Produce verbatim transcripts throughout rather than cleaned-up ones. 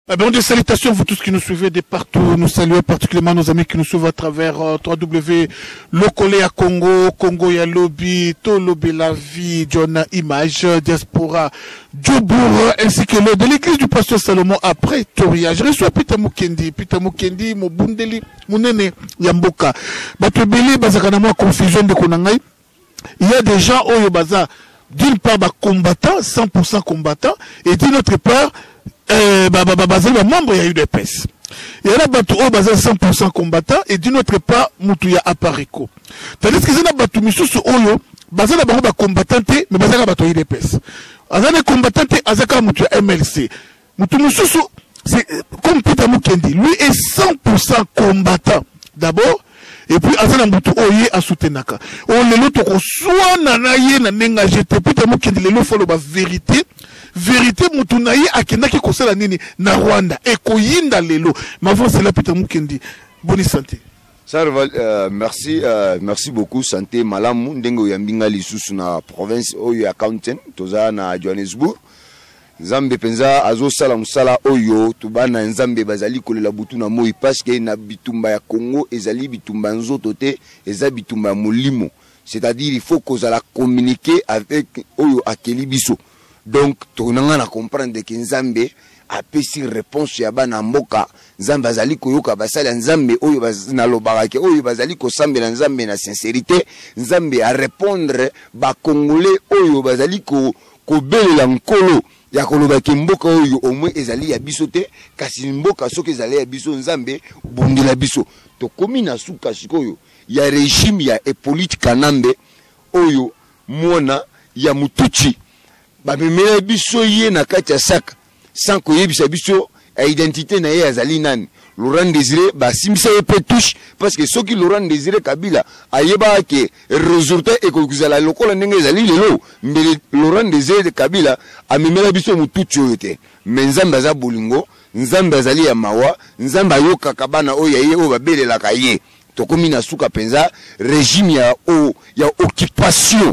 Eh bien, des salutations à vous tous qui nous suivez de partout. Nous saluons particulièrement nos amis qui nous suivent à travers euh, w w w point lokole ya Congo, Congo ya Lobby, Tolobe la vie, John Image, Diaspora, Djobour, ainsi que le de l'église du pasteur Salomon après Toria. Je reçois Peter Mukendi, Peter Mukendi, Mobundeli, Munene, Yamboka. Batebele, Bazakanama, confusion de Konangai. Il y a des gens, oh, baza, d'une part, bah, combattants, cent pour cent combattants, et d'une autre part, Euh, bah, bah, bah, bah, bah, membre, il y a eu des P E S. Il y a là, oh, bah, cent pour cent combattants, et d'une autre part, Moutouya Apareko. Tandis que c'est là, bah, tout, Missous, Oyo, bah, ça, bah, bah, combattant, mais bah, ça, bah, il y a des P E S. Azana combattant, Azaka, Moutouya M L C. Moutou, Missous, c'est, comme Peter Mukendi, lui est cent pour cent combattant. D'abord, et puis, Azana Moutou, Oye, à soutenaka. On le lot, soit nanaye, nanenga, j'étais, Peter Mukendi, le lot, faut le bah, vérité. Vérité mutunaye akendaki kosala nini na Rwanda ekoyinda lelo mavon c'est là Peter Mukendi. Bonne santé. Ça euh, merci euh, merci beaucoup santé malamu ndengo ya mbinga lisusu na province oyo ya Gauteng toza na Johannesburg. Nzambe penza azo sala musala oyo tubana nzambe bazali kolela butu na moi parce que na bitumba ya Congo ezali bitumba nzoto te eza bitumba molimo, c'est-à-dire il faut qu'on la communiquer avec oyo akeli biso. Donc, tout le monde comprendre que Nzambe a pési réponse ya bana mboka. Nzambe azali koyoka basala Nzambe oyo bazina lobarake oyo bazali ko sambela Nzambe na sincérité. Nzambe a répondre ba Congolais oyo bazali ko ko belela nkolo ya kolobaki mboka oyo au moins ezali ya biso te kasi mboka soki ezali ya biso Nzambe bundela biso. To komi na suka sikoyo ya régime ya Hippolyte Kanambe oyo mwana ya Mutuchi. Bamemela biso ye na kati ya saka sans koyebisa biso a identité na ye azali nani. Laurent Désiré ba simisa ye pe touche parce que soki Laurent Désiré Kabila ayeba ke résultat ekozala lokola ndenge ezali lelo mbele Laurent Désiré Kabila amemela biso mutuchi oyo te. Mais Nzambe aza bolingo, Nzambe azali ya mawa, Nzambe ayoka kabana oyo ye oyo babelelaka ye. Tokomi na suka penza régime ya o ya occupation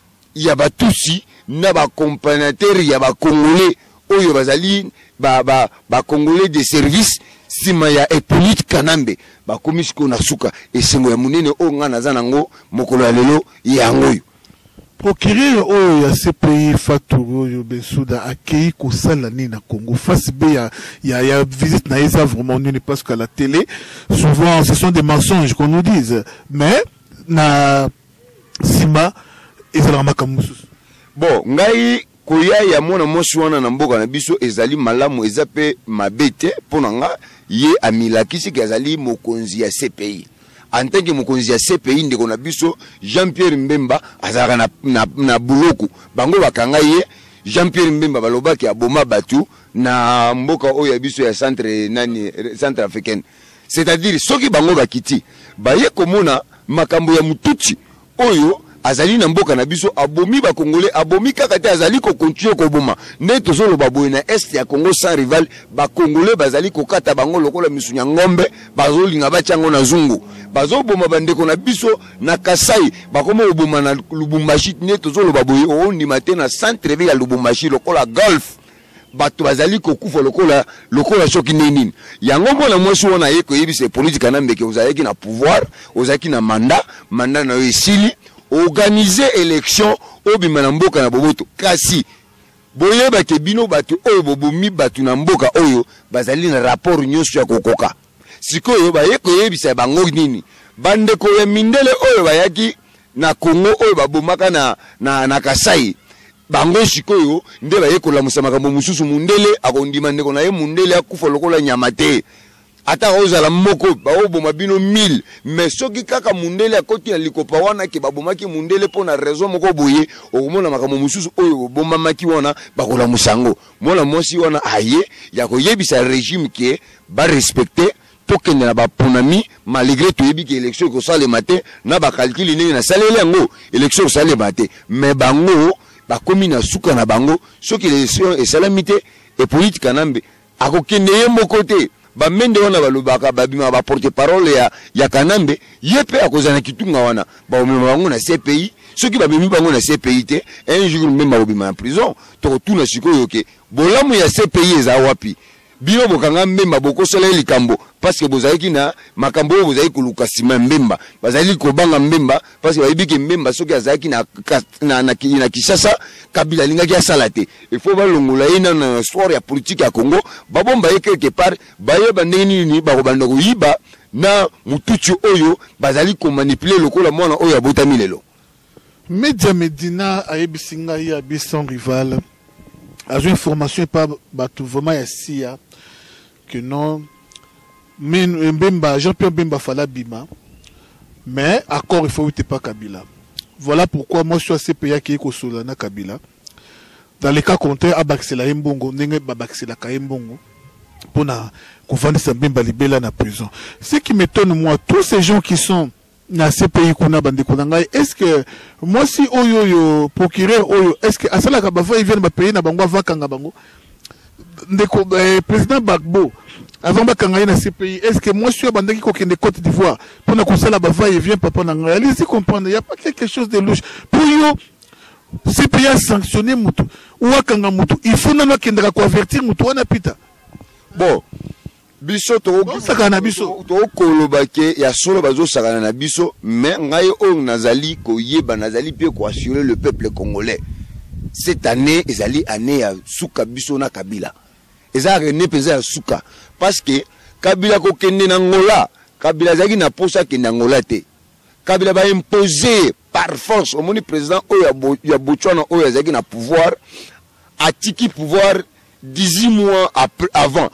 ya batusi na ba compagnateur ya ba Congolais oyo bazali ba ba ba Congolais de service sima ya Hippolyte Kanambe ba komisiko na suka esengo ya munene o ngana zanango mokolo ya lelo yango yo procureur oyo ya C P I Fatou oyo Bensouda akei ko sala ni na Congo face B ya ya ya visite na esa vraiment nini parce qu'à la télé souvent ce sont des mensonges qu'on nous dise mais na sima ezala makamusu. Bon, ngai koya ya mona mosi wana na mboka na biso ezali malamu ezape mabete pona nga ye amilakisi ke ezali mokonzi ya C P I. En tant que mokonzi ya C P I ndeko na biso Jean-Pierre Mbemba azaka na, na, na buloko. Bango bakanga ye Jean-Pierre Mbemba balobaki aboma batu na mboka oyo ya biso ya centre nani centre africaine. C'est-à-dire soki bango bakiti baye komona makambo ya mutuchi oyo azali na mboka na biso abomi ba Congolais abomi kaka te azali ko continuer ko boma ne tozolo baboye na est ya Congo sans rival ba Congolais bazali ko kata bango lokola misunya ngombe bazolinga bachango na zungu bazo boma bandeko na biso na Kasai bakoma oboma na Lubumbashi ne tozolo baboye o ndi matin na centre ville ya Lubumbashi lokola golf bato bazali ko kufa lokola lokola shoki nini yango mona mwasi wona yeko yebise politique na mbeke ozalaki na pouvoir ozalaki na mandat mandat na yo esili organiser élection obima na mboka na boboto kasi boyeba ke bino bato oyo bobomi bato na mboka oyo bazali na rapport nyonso ya kokoka sikoyo bayeko yebisa bango nini bandeko ya mindele oyo bayaki na Congo oyo babomaka na na, na Kasai bango sikoyo nde bayeko la musamaka mususu mundele akondima ndeko na ye mundele akufa lokola nyama te ata ozala moko baoboma bino mille mais soki kaka mundele akoti na likopa wana ke babomaki mundele pona raison moko boye okomona makambo mususu oyo bomamaki wana bakola musango mona mosi wana aye ya koyebisa régime ke ba respecter tokende na baponami malgré toyebi ke élection ko sale matin na ba calcul nini na salele yango élection ko sale matin mais bango bakomi na suka na bango soki élection esalamite et politique Kanambe akokende ye moko te ba mende wana balobaka babima ba porte parole ya ya Kanambe yepe akozana kitunga wana ba omema bango na C P I soki ba memi bango na C P I te un jour même ba obima en prison to tuna sikoyo ke bolamu ya C P I eza wapi bino bokanga mbemba bokosala likambo parce que bozalaki na makambo oyo bozali koluka nsima mbemba bazali kobanga mbemba parce que bayebi ke mbemba soki azalaki na, na, na, na Kinshasa Kabila alingaki asala te il faut balongola ye na histoire ya politique ya Congo babomba ye quelque part bayeba ndenge nini bakobanda koyiba na mututu oyo bazali komanipule lokola mwana oyo abotami lelo. Media Medina ayebisi ngai ya son rival a une information pas batu vraiment ici que non mais Mbemba Jean-Pierre Mbemba fala bima mais accord il faut pas Kabila. Voilà pourquoi moi je suis assez payé qui est Kosolana Kabila. Dans les cas contraires abaxela Mbongo ndenge babaxela ka Mbongo pour na kovanda sa Mbemba libela na prison. Ce qui m'étonne moi tous ces gens qui sont na ces pays qu'on a bandé qu'on a est-ce que moi si oyo yo procureur oyo est-ce que asala ka bava ils viennent ba payer na bango vakanga bango ndeko eh, président Bagbo avant bakanga na ces pays est-ce que moi si bandaki ko kende Côte d'Ivoire pour na kosala bava il vient papa na ngai allez-y comprendre il y a pas quelque chose de louche pour yo ces pays a sanctionné mutu ou wakanga mutu il faut na kende ko avertir mutu wana pita bon biso to sakana biso to kolobake ya solo bazo sakana na biso mais ngai o nazali ko yeba nazali pe ko assurer le peuple congolais cette année ezali année ya suka biso na Kabila eza rené peza ya suka parce que Kabila ko kende na Angola Kabila zaki na posa ke na Angola te Kabila ba imposer par force au moni président oyo ya Botswana oyo zaki na pouvoir atiki pouvoir dix mois après avant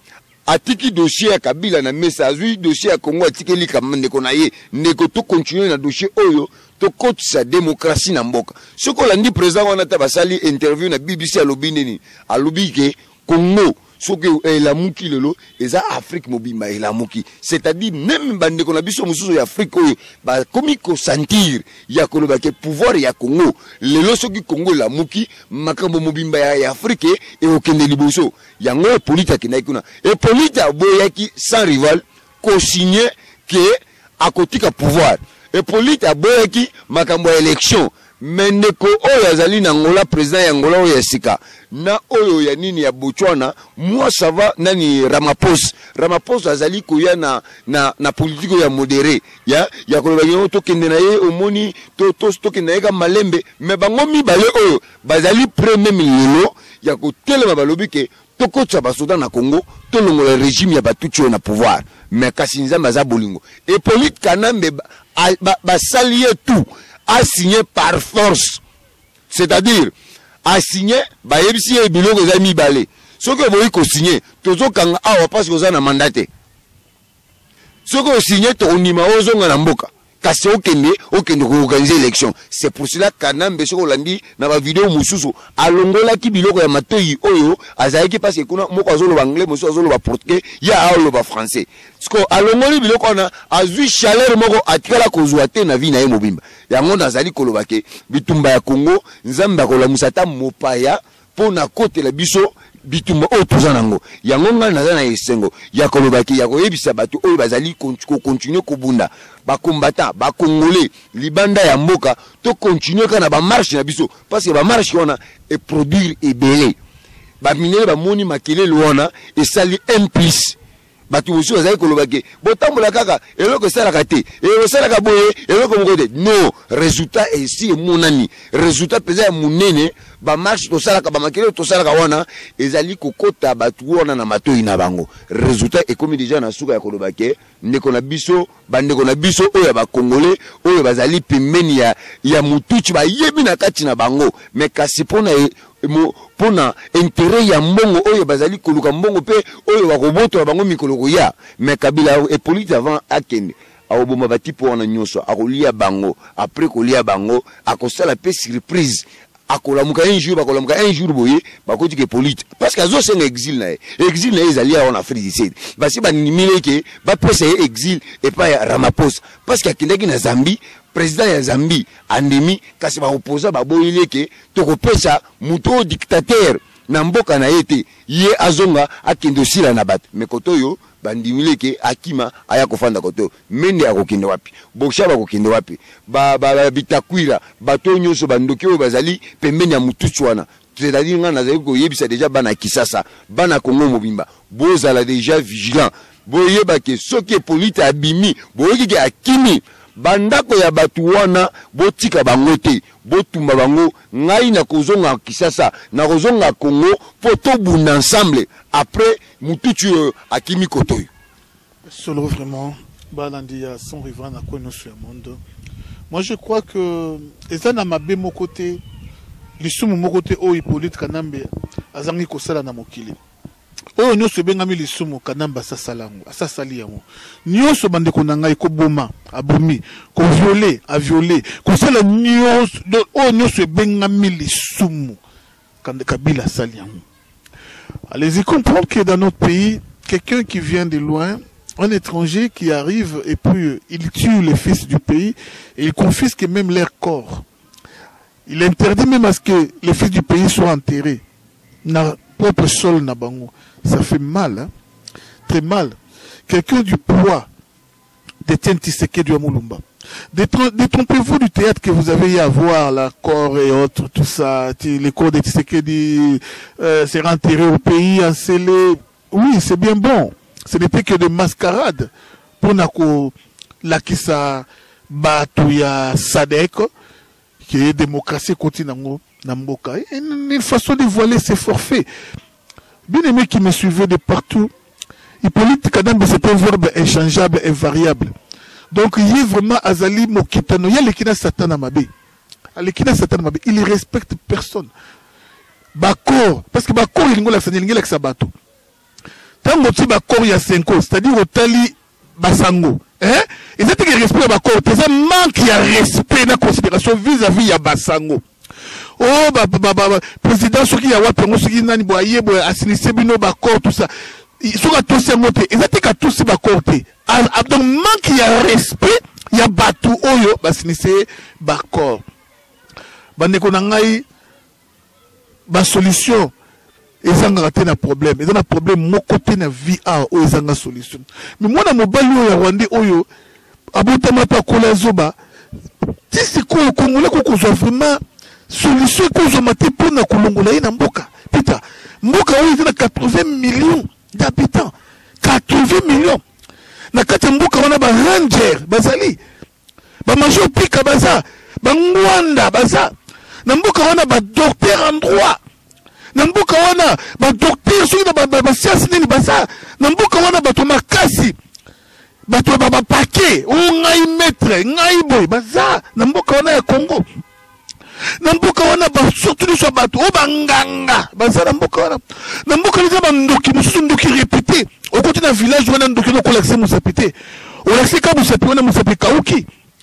atiki dossier ya Kabila na mesa azui dossier ya Congo atiki likama ndeko na ye ndeko to continuer na dossier oyo to kotisa démocratie na mboka soko landi président wana ta basali interview na B B C alobi nini alobi ke Congo soki elamuki lelo eza Afrique mobimba elamuki c'est-à-dire même bandeko na biso mususu ya Afrique oyo ba komi ko sentir ya koloba ke pouvoir ya Congo lelo soki Congo elamuki makambo mobimba ya Afrique e okende liboso yango polita kinai kuna e polita boyaki sans rival ko signer que akotika pouvoir e polita boyaki makambo ya élection mendeko oyo azali na Angola président ya Angola oyo sika na oyo ya nini ya Botswana moi ça va nani Ramaphosa Ramaphosa azali koya na na na politique ya modéré ya ya koloba yo to kende na ye omoni to to to kende na malembe mais bango mibale oyo bazali premier milelo ya ko telema balobi ke to kotsa basoda na Congo to longola régime ya batucho na pouvoir mais kasi nzamba za bolingo et Polite Kanambe ba, ba salier tout a signé par force c'est-à-dire a signé ba yebisi e biloko za mibale soko boyi ko signé tozo kanga awa parce que za na mandat soko signé to onima ozonga na mboka kasi okende okende ko organiser élection c'est pour cela Kanambe soko landi na ba vidéo mususu alongola ki biloko ya matoyi oyo azaki parce que kuna moko azolo ba anglais mususu azolo ba portugais ya azolo ba français soko alongoli biloko na azui chaleur moko atikala kozwa te na vie na ye mobimba yango nazali koloba ke bitumba ya Congo nzamba kolamusa ta mopaya pona kote la biso bitumba o tozanango yango nga naza na esengo ya koloba ke ya koyebisa bato oyo bazali ko continuer kobunda ba combattant ba congolais libanda ya mboka to continuer kana ba marche na biso parce que ba marche wana et produire ebele ba minere ba moni makelele wana et sali implice batu musu bazali koloba ke botambola kaka eloko salaka te eloko salaka boye eloko moko te non résultat ici monani résultat pesa ya munene ba marche to salaka ba makele to salaka wana ezali kokota batu wana na matoyi na bango résultat ekomi déjà na suka ya koloba ke ndeko na biso bandeko na biso oyo ba congolais oyo bazali pembeni ya ya mutuchi ba yebi na kati na bango mais kasi pona e, mo pona intérêt ya mbongo oyo bazali koluka mbongo pe oyo bakoboto bango mikolo ya mais Kabila et Polite avant akende awoboma batipo wana nyoso akolia bango après kolia bango akosala pe surprise akolamuka un jour bakolamuka un jour boye bakoti ke Polite parce que azo senga exil na exil na ezali en Afrique du Sud basi ba nimile ke ba pesa exil et pas Ramaphosa parce que akendaki na Zambie président ya Zambie andemi kasi ba opposa ba boyile ke to kopesa muto dictateur na mboka na yete ye azonga akende osila na bato me kotoyo bandimile ke akima aya kofanda kotoyo mende akokende wapi boksha bakokende wapi ba ba bitakwira bato nyonso bandoki oyo bazali pembeni ya mututu wana c'est-à-dire nga nazali koyebisa déjà bana Kisasa bana Congo mobimba bozala déjà vigilant boyeba ke soki polite abimi boyoki ke akimi bandako ya batu wana botika bango te botumba bango ngai na kozonga Kisasa na kozonga Congo po tobunda ensemble après mututu akimi kotoyo solo vraiment balandi ya son rivant na kono sur le monde. Moi je crois que ezana mabe mo côté lisumu mo côté o Hippolyte Kanambe azangi kosala na mokili oyo nyonso ebengami lisumu Kanamba asasalango asasali yango nyonso bandeko na ngai koboma abomi koviole aviole kosala nyonso oyo nyonso ebengami lisumu Kabila asali yango. Allez-y comprendre que dans notre pays quelqu'un qui vient de loin, un étranger qui arrive et puis il tue les fils du pays et il confisque même leur corps. Il interdit même à ce que les fils du pays soient enterrés na propre sol na bango. Ça fait mal, hein? Très mal. Quelqu'un du poids détient Tshisekedi du Mulumba. Détrompez-vous du théâtre que vous avez eu à voir, la corps et autres, tout ça. Les corps de Tshisekedi euh, s'est enterré au pays, encelé. Oui, c'est bien bon. Ce n'était que de mascarade. Pour nako lakisa batuya sadek, qui est démocratie continue na mboka. Une façon de voiler ses forfaits. Bien aimé qui me suivait de partout, Hippolyte Kanambe c'est un verbe inchangeable et variable. Donc il y a vraiment Azali Mokitano, il y a l'équina Satan Amabe. L'équina Satan Amabe, il ne respecte personne. Bakor, parce que Bakor il y a il y a Sabato. Tant que Bakor il y a cinq ans, c'est-à-dire au Tali Basango. Hein? Et c'est que respect Bakor, c'est un manque de respect et de considération vis-à-vis de Basango. Oh, bah, bah, bah, président, ce qui a wapi, ce qui n'a ni boye, boye, assinissé, bino, bakor, tout ça. Ils sont à tous ces motés. Ils étaient à tous ces bakor, te. Donc, manque, il y a respect, il y a batou, oyo, bah, assinissé, bakor. Bah, n'est-ce qu'on a eu, bah, solution. Ils ont raté un problème. Ils ont un problème, mon côté, na vie, ah, oh, ils ont une solution. Mais moi, na mobile, oyo, Rwanda, oyo, abotama pa kola zoba, si c'est quoi, au Congolais, qu'on soit vraiment, solution que je m'attends pour na kulongola ina mboka pita mboka oyo ina quatre-vingts millions d'habitants quatre-vingts millions na kati mboka wana ba ranger bazali ba major pika baza ba ngwanda baza na mboka wana ba docteur en droit na mboka wana ba docteur soki na ba ba science nini baza na mboka wana ba to makasi ba to ba ba paquet o ngai maître ngai boy baza na mboka wana ya Congo. Nambuka wana ba surtout sur bateau o banganga bazala mboka wana nambuka liza ba ndoki mususu ndoki répété au côté d'un village wana ndoki no collecter musapité au laxé ka musapité wana musapité kauki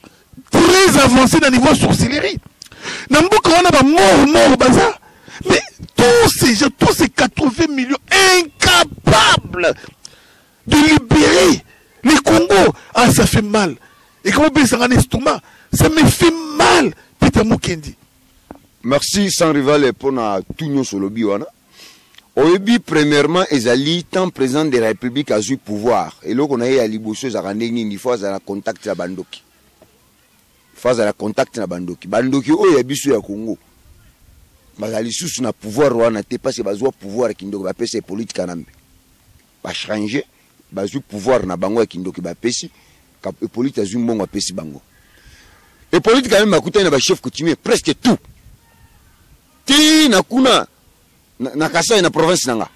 très avancé dans niveau sorcellerie nambuka wana ba mort mort baza mais tous ces gens tous ces quatre-vingts millions incapables de libérer les Congo. Ah, ça fait mal. Et comment bien ça un estomac, ça me fait mal. Peter Mukendi. Merci sans rival pour na tout nous sur le biwana. Oyebi premièrement ezali tant président de la République a eu pouvoir et là on a eu à liboso za randeni ni fois à la contact na bandoki. Fois à la contact na bandoki. Bandoki oyo biso ya Congo. Bazali sous na pouvoir wana te parce que bazwa pouvoir kindoko ba pesa politique kanambe. Ba changer, bazwa pouvoir na bango ya kindoko ba pesi ka politique azu mbongo pesi bango. Et politique quand même makuta na ba chef coutumier presque tout. Ti na kuna na, na Kasai na province nanga.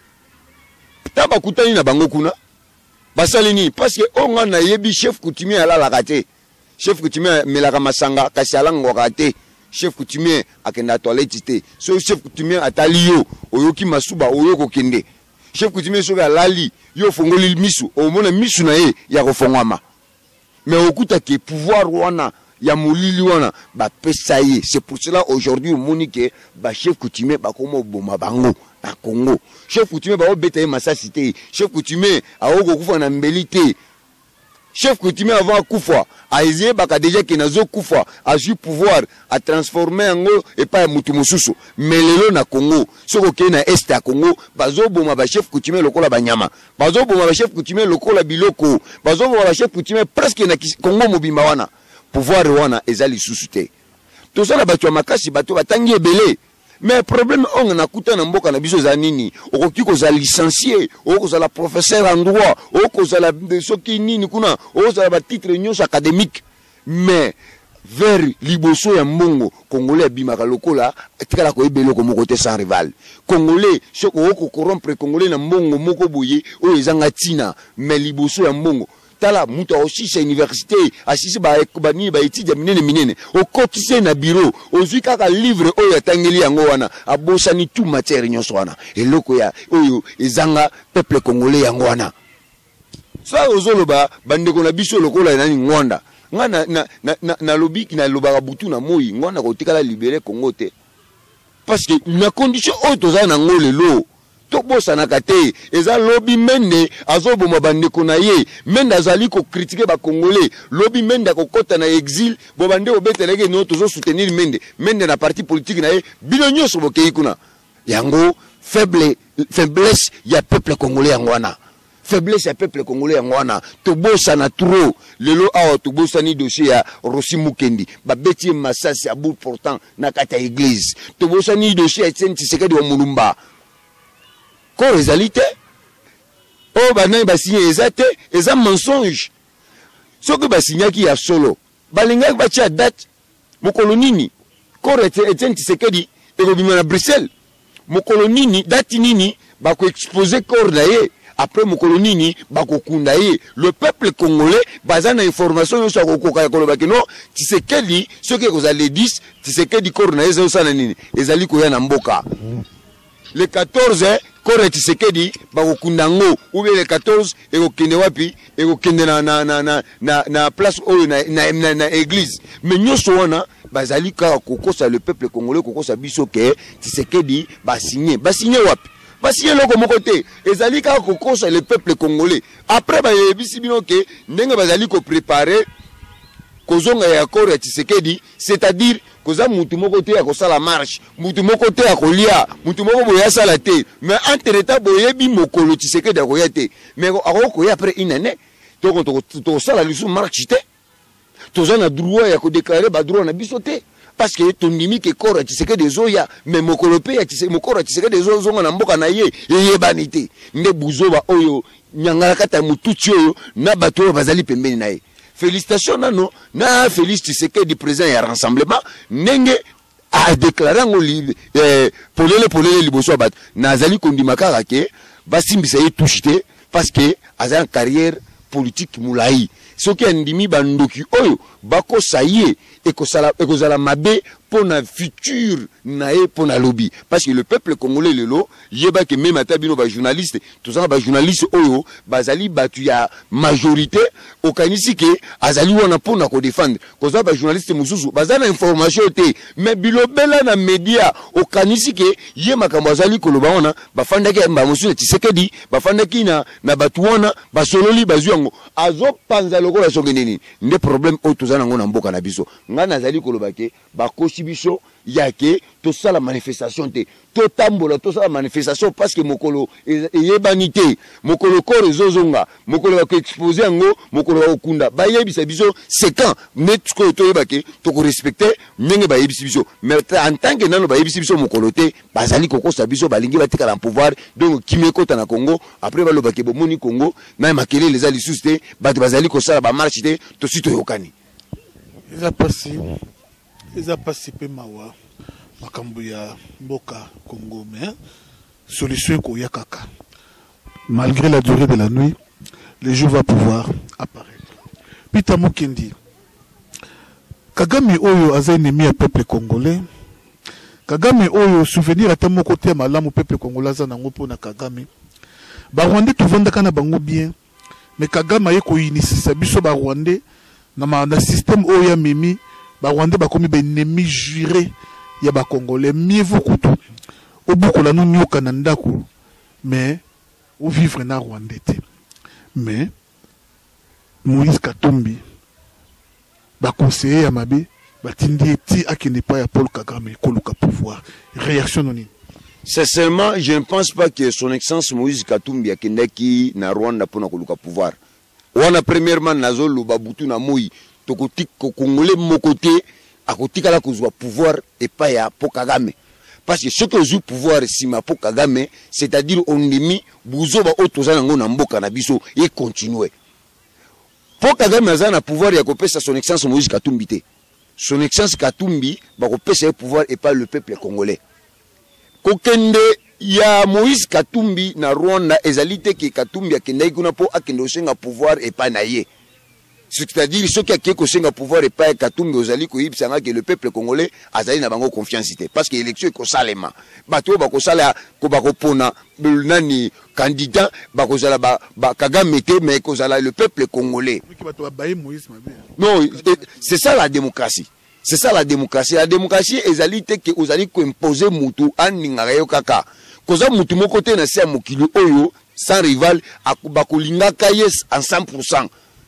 Taba kutani na bango kuna. Basali ni parce que onga na yebi chef coutumier ala la raté. Chef coutumier melaka masanga kasi alango raté. Chef coutumier akenda toilette té. So chef coutumier atalio oyoki masuba oyoko kende. Chef coutumier so lali yo fongoli misu o mona misu na ye ya kofongwama. Mais okuta ke pouvoir wana ya molili wana ba pesa ye. C'est pour cela aujourd'hui monique ba chef coutumier ba komo boma bango na Congo. Chef coutumier ba obeta ye masasi te. Chef coutumier a oko kufa na mbeli te. chef coutumier avant Koufa a essayé baka déjà qui nazo Koufa a eu pouvoir à transformer en go et pas mutu mususu mais lelo na Congo soko ke na est à Congo bazo boma ba chef coutumier lokola banyama bazo boma ba chef coutumier lokola biloko bazo boma ba chef coutumier presque na Congo mobimba wana pouvoir wana ezali susute to ça la batu makasi batu batangi ebele. Mais le problème, on a écouté dans mboka na biso za nini, okoki ko za licencié, oko za la professeur en droit, oko za la soki nini kuna, oko za ba titre nyonso académique. Mais vers liboso ya mbongo, Congolais bimaka lokola, tikala ko ebelo ko moko te sans rival. Congolais, soko oko corrompre Congolais na mbongo moko boye, o ezanga tina, mais liboso ya mbongo tala muta aussi c'est université assisi ba ekubani ba étude minene minene o kotise na bureau ozui kaka livre oyo atangeli yango wana abosani tout matière nyonso wana eloko ya oyo ezanga peuple congolais yango wana ça ozoloba bandeko na biso lokola nani ngonda ngana na na na, na lobiki na lobaka butu na moyi ngonda ko tikala libérer Congo te parce que na condition oyo toza na ngole lo tobosa na kate eza lobby mende azoboma bandeko na ye mende azali ko critiquer ba congolais lobby mende ko kota na exil bo bande obeteleke no tozo soutenir mende mende na parti politique na ye bino nyonso bokei kuna yango faible faiblesse ya peuple congolais yango wana faiblesse ya peuple congolais yango wana tobosa na trop lelo awa tobosa ni dossier ya Rossi Mukendi ba beti masasi ya bout portant na kata église tobosa ni dossier ya Etienne Tshisekedi wa Mulumba ko réalité oh banay ba signé ezate eza mensonge soko ba signé ki ya solo balinga ba tia date mokolo nini ko Etienne Tshisekedi e ko bima na Bruxelles mokolo nini date nini ba ko exposer corps na ye après mokolo nini ba ko kunda ye le peuple congolais bazana information yo so ko koka ko ba keno Tshisekedi soki ko za le dix Tshisekedi corps na ye zo sana nini ezali ko ya na mboka le quatorze Kore Tshisekedi bakokunda ngo ou bien le quatorze ekokende wapi ekokende na na na na na, na place oyo na na, na, na église mais nyonso wana bazali ka kokosa le peuple congolais kokosa biso ke Tshisekedi ba signer ba signer wapi ba signer loko moko te ezali ka kokosa le peuple congolais après ba yebisi bino ke ndenge bazali ko préparer kozonga ya Kore Tshisekedi c'est-à-dire koza mutu moko te ya kosala marche mutu moko te ya kolia mutu moko boya sala te mais entre temps boyebi mokolo Tshisekedi ya koya te mais akoko ya après une année to to to sala lisu marche te toza na droit ya ko déclarer ba droit na biso te parce que tondimi ke Kore Tshisekedi zoya mais mokolo pe ya Tshisekedi mokoro Tshisekedi zo zonga na mboka na ye yebani te nde buzoba oyo nyangala kata mutu tio na bato bazali pembeni na ye. Félicitations nano na Félix Tshisekedi président ya rassemblement nenge a déclaré ngo eh, polele polele liboso bat nazali kondima kaka ke basimbisa ye touché parce que azan carrière politique moulayi soki andimi bandoki oyo bako saye ekosala ekozala mabe pour na futur nae pour na lobby parce que le peuple congolais lelo yeba que même ata bino ba journaliste tout ça ba journaliste oyo bazali batu ya majorité okanisi ke azali wana pour na ko défendre koza ba journaliste mususu bazana information te mais bilobela na media okanisi ke ye makambo azali koloba wana bafandaki ba mususu Tshisekedi bafandaki na na batu wana basololi bazwango azo panza lokola songe nini nde problème o tozana ngona mboka na biso ngana azali koloba ke bakoshi biso yake to sala manifestation te to tambola to sala manifestation parce que mokolo eyebani te mokolo ko rezozonga mokolo ba ko exposer ngo mokolo ba okunda ba yebisa biso c'est quand net ko to yebake to ko respecter ndenge ba yebisa biso mais en tant que nano ba yebisa biso mokolo te bazali kokosa biso balingi batikala en pouvoir donc kimeko ta na Congo après ba lobake bo moni Congo na makele les ali susté ba bazali ko sala ba marche te to sito yokani ils a passé ils a participé mawa makambo ya mboka Congo mais solution ko yakaka malgré la durée de la nuit le jour va pouvoir apparaître. Peter Mukendi Kagame oyo aza ennemi ya peuple congolais Kagame oyo souvenir ata moko te malamu peuple congolais aza nango pona Kagame ba Rwandais tovandaka na bango bien mais Kagame aye ko inisisa biso ba Rwandais na ma na système oyo ya mimi ba Rwandais bakomi ba ennemi juré ya ba Congolais mieux vaut kutu obukola no nyoka na ndako mais ou vivre na Rwandais te mais Moïse Katumbi ba conseiller à Mabé ba tindi ti akende pas ya Paul Kagame koluka pouvoir réaction noni. Sincèrement, je ne pense pas que son excellence Moïse Katumbi akende ki na Rwanda pour na koluka pouvoir. Wana premièrement nazo loba butu na moi tokoti ko congolais mon côté akotika la kozwa pouvoir et pas ya Paul Kagame. Parce que ce que je pouvoir si ma Paul Kagame, c'est-à-dire on demi buzoba otozana ngo na mboka na biso et continuer. Paul Kagame a pouvoir ya kopesa son excellence Moïse Katumbi te. Son excellence Katumbi ba kopesa le pouvoir et pas le peuple congolais. Kokende ya Moïse Katumbi na Rwanda ezalite ki Katumbi akende kuna po akende osenga pouvoir et pas naye. C'est-à-dire ceux qui a kosenga pouvoir et pas Katumbi ozali ko yibsanga que le peuple congolais azali na bango confiance te parce que élection ko salema. Bato ba ko sala ko ba ko pona nani candidat ba ko sala ba, ba Kagame te mais ko sala le peuple congolais. Non, c'est ça la démocratie. C'est ça la démocratie. La démocratie ezalite que ozali ko imposer mutu aninga yo kaka. Koza mutu moko te na sia mokili oyo sans rival akuba kolinga kayes en cent pour cent.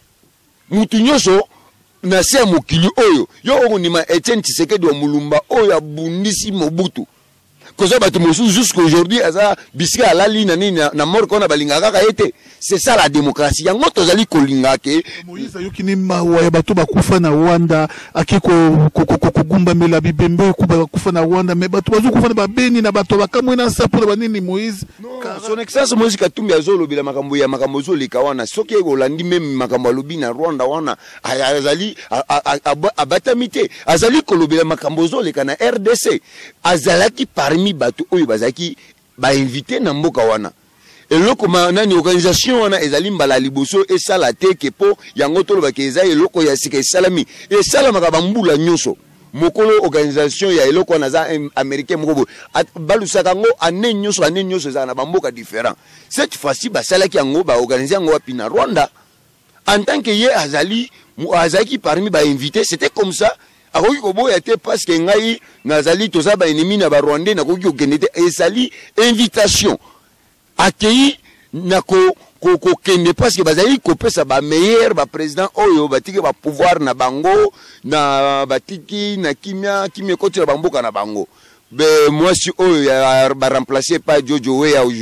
Mutu nyoso na sia mokili oyo yo onima Etienne Tshisekedi wa Mulumba oyo abundisi Mobutu. Koza batu mosu jusqu'aujourd'hui aza bisika alali na nini na mort kona balinga kaka ete. C'est ça la démocratie. Yango tozali kolinga ke Moïse ayokini mawa ya bato bakufa na Rwanda akiko kugumba mela bibembe kuba kufa na Rwanda mais bato bazo kufa na babeni na bato bakamwe na sapo na banini Moïse. Son excellence Moïse Katumbi azolo bila makambo ya makambo zoli kawana soki olandi même makambo lobi na Rwanda wana azali abatamite azali kolobela makambo zoli kana R D C azalaki parmi bato oyo bazaki ba invité na mboka wana. Et loko manani organisation wana ezali mbala liboso esala te kepo yango tolo bakeza eloko ya sika salami et salama ka bambula nyoso mokolo organisation ya eloko wana za américain moko balusaka ngo ane nyoso ane nyoso za na bamboka différent. Cette fois-ci basala ki yango ba organiser ngo wapi na Rwanda en tant que ye azali azaki parmi ba invité, c'était comme ça. Akoki koboya te parce que ngai nazali toza ba ennemi na ba Rwandais na koki okende te ezali invitation accueilli na ko ko ko kende parce que bazali kopesa ba meilleur ba président oyo batiki ba pouvoir na bango na batiki na kimia kimia koti na bamboka na bango be moi si oyo ya ba remplacer pas Jojo we ya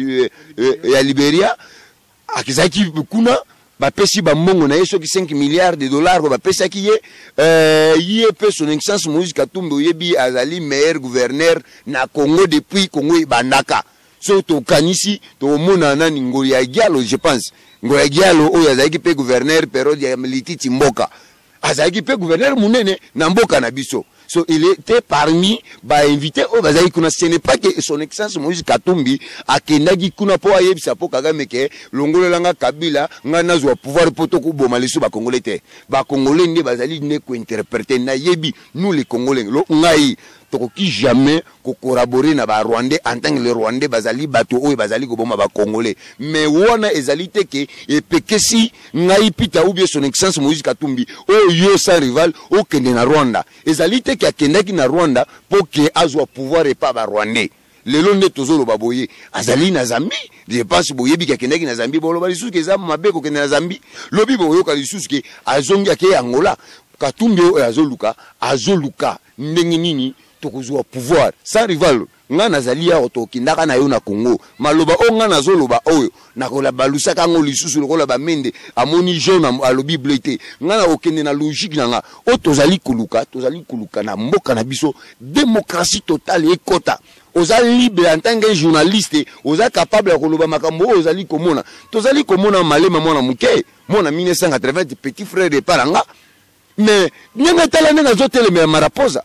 ya Liberia akizaki kuna ba pesi ba mongo na yeso ki cinq milliards de dollars ba pesa ki ye euh yé pe son excellence Moïse Katumbi yebi azali meilleur gouverneur na Congo depuis Congo ibandaka. So to kanisi to mona nani ngoli ya Gialo je pense ngoli ya Gialo oyo azaki pe gouverneur période ya Milititi Mboka azaki pe gouverneur munene na mboka na biso. So il était parmi ba invité au bazali kuna. Ce n'est pas que son excellence Moïse Katumbi akendaki kuna po ayebisa po Kagame ke longolo langa Kabila nga nazwa pouvoir poto ko boma leso ba congolais te ba congolais ne bazali ne ko interpréter na yebi nous les congolais lo ngai tokoki jamais ko collaborer na ba Rwandais en tant que les Rwandais bazali bato oyo bazali ko boma ba congolais mais wana ezali te ke epekesi ngai pita ou bien son excellence Moïse Katumbi o yo sans rival o kende na Rwanda ezali te ki akendaki na Rwanda pour que azwa pouvoir et pas ba Rwandais. Le long de tozolo baboye azali na Zambie je pense boyebi ki akendaki na Zambie bolo ba lisusu ke za mabeko kende na Zambie lobi boyo ka lisusu ke azongi ake Angola Katumbi o azoluka azoluka ndenge nini tokozwa pouvoir sans rival nga nazali ya otokindaka na yo na Congo maloba o nga nazoloba oyo nakola balusaka ngo lisusu lokola ba mende amoni jaune alobi bleuté nga na okende na logique nanga o tozali kuluka tozali kuluka na mboka na biso démocratie totale ekota oza libre en tant que journaliste oza capable ya koloba makambo ozali komona tozali komona malema mwana muke mona mille neuf cent quatre-vingts petit frère de paranga mais nyanga tala nanga zotele me maraposa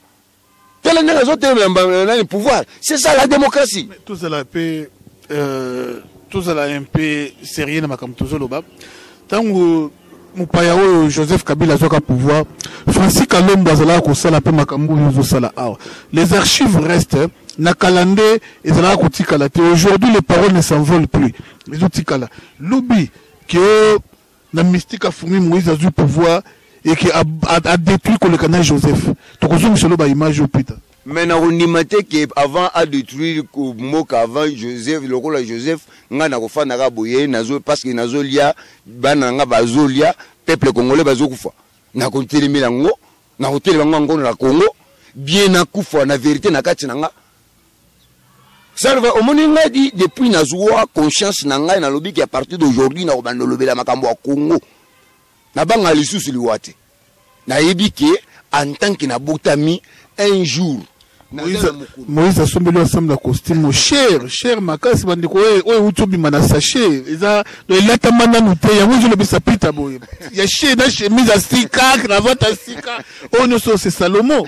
pouvoir. C'est ça la démocratie. Tout ça un peu, euh, tout ça un peu sérieux comme tout ça là-bas. Tant que mon père Joseph Kabila a pouvoir, Francis Kalomba zala ko sala pe makambo yozo sala awa. Les archives restent. Na Kalande et zala ko tikala. Aujourd'hui les paroles ne s'envolent plus. Les outils kala. Lobby que la mystique a fourni Moïse a du pouvoir et qui a, a, a détruit le canal Joseph. Donc, on a une image au putain. mais na kondimate que avant à détruire moka avant Joseph lokola Joseph nga na kofanda ka boye nazo parce que nazo lia bana nga bazolia peuple congolais bazokufa na kontelemela ngo na kotelemela ngo na Congo bien na kufa na vérité na kati na nga ça va au moni nga di depuis nazoa conscience na nga na lobi ki à partir d'aujourd'hui na kobanda lobela makambo ya Congo na banga lisusu liwate na yebike en tant que na botami un jour Moïse a sombé ensemble la costume cher cher makasi bandiko oye utobi mana sachet eza do elata mana nute ya mozo le bisapita boye ya cher na chemise asika cravate asika oh non c'est Salomon